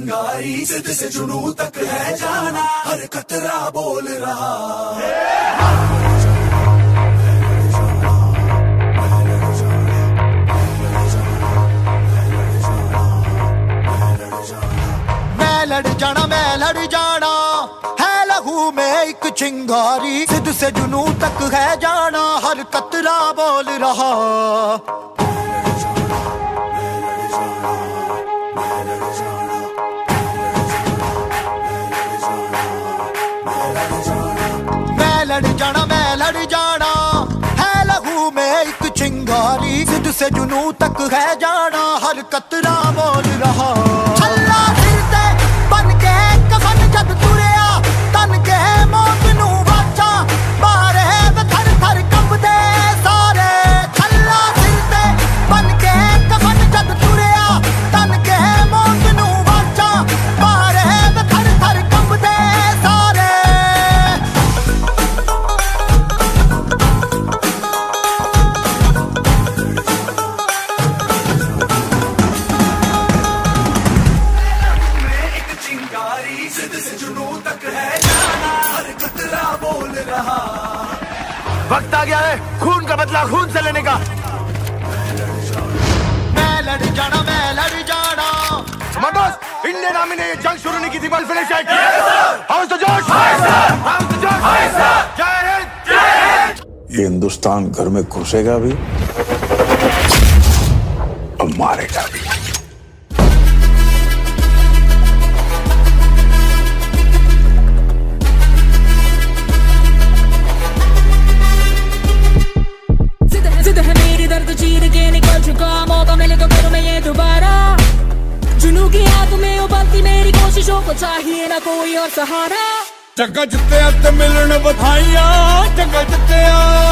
चिंगारी, जिद से जुनून तक है जाना, हर कतरा बोल रहा। मैं लड़ जाना है लहू में एक चिंगारी, जिद से जुनून तक है जाना, हर कतरा बोल रहा। मैं लड़ जाना है लहू में एक चिंगारी, जिद से जुनून तक है जाना, हर कतरा बोल रहा। छल्ला फिरते बन के कफन जद तुरिया, तन के मौत नू वाचा, मारे थर थर कंबदे सारे। छल्ला फिरते बन के कफन जद तुरिया, तन के मौत नू वाचा, मारे थर थर कंबदे सारे। वक्त आ गया है खून का बदला खून से लेने का। मैं लड़ जाना। दोस्त, इंडियन आर्मी ने ये जंग शुरू नहीं की थी, बल फिनिश है। How's the josh, how's the josh. जय हिंद। ये हिंदुस्तान घर में घुसेगा भी और मारेगा भी। चीर के निकल चुका, मौका मिले तो करूं मैं ये दोबारा। जुनून की आग में उबलती मेरी कोशिशों को चाहिए ना कोई और सहारा। चक्का जित्ते ते मिलन बधाइयां, चक्का जित्ते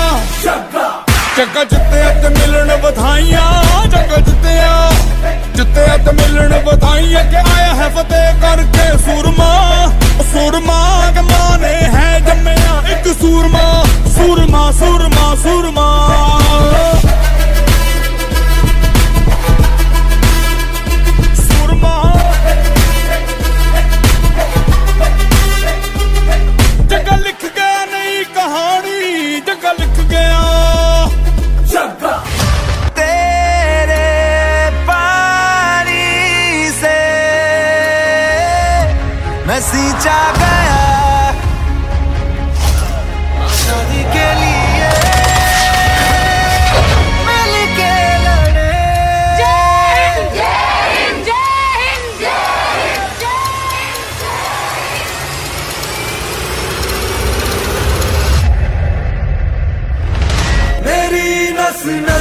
ते मिलन बधाइयां, चक्का जित्ते ते मिलन बधाइयां। के आया है फतेह करके सूरमा, सूरमा के मां ने है जम्मिया एक सूरमा, सूरमा सूरमा सूरमा। जग्गा लिख गया नई कहानी, जग्गा लिख गया। जग्गा तेरे पानी से मैं सींचा गया, शादी के लिए मिल के लड़े। जय हिंद, जय हिंद, जय हिंद, जय हिंद, जय मेरी नस नस